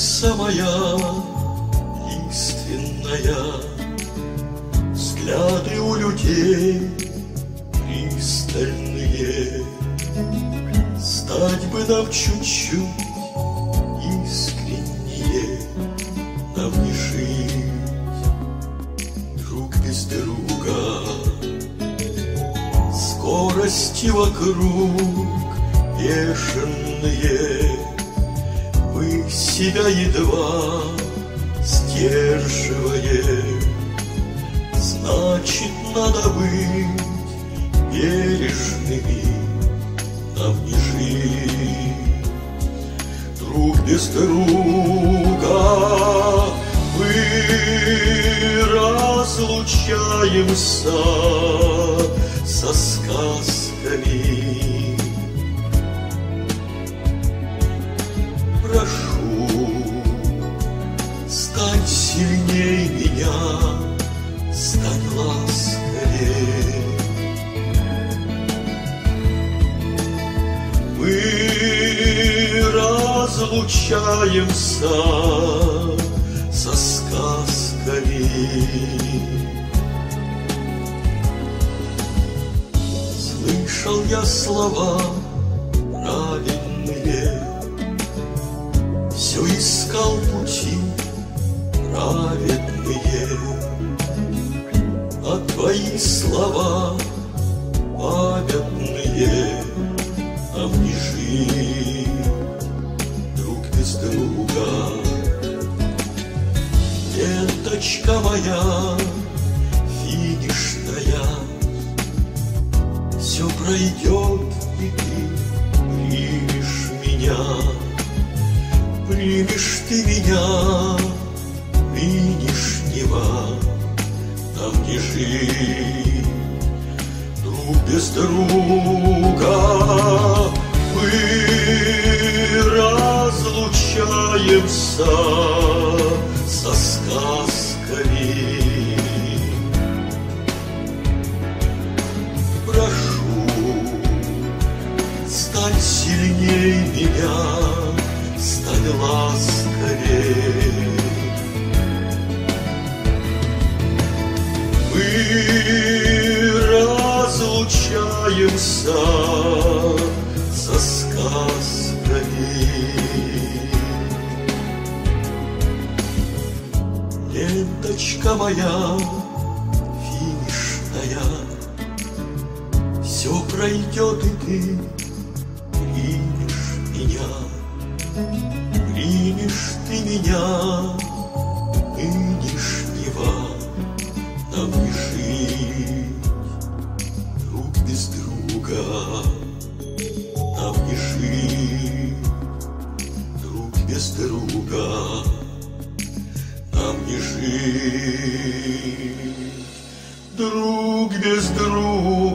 Птица моя лиственная, взгляды у людей пристальные. Стать бы нам чуть-чуть искреннее, нам не жить друг без друга. Скорости вокруг бешеные, мы себя едва сдерживаем. Значит, надо быть бережными, нам не жить друг без друга. Мы разлучаемся со сказками. Прошу, стань сильней меня, стань ласковей. Мы разлучаемся со сказками. Слышал я слова правильные, все искал пути праведные, а твои слова памятные, нам не жить друг без друга. Ленточка моя финишная, все пройдет, и ты примешь меня. Примешь ты меня нынешнего, нам не жить друг без друга. Мы разлучаемся со сказками. Прошу, стань сильней меня, стань ласковей. Мы разлучаемся со сказками. Ленточка моя финишная, все пройдет, и ты примешь меня. Примешь ты меня нынешнего, нам не жить друг без друга. Нам не жить друг без друга. Нам не жить друг без друга.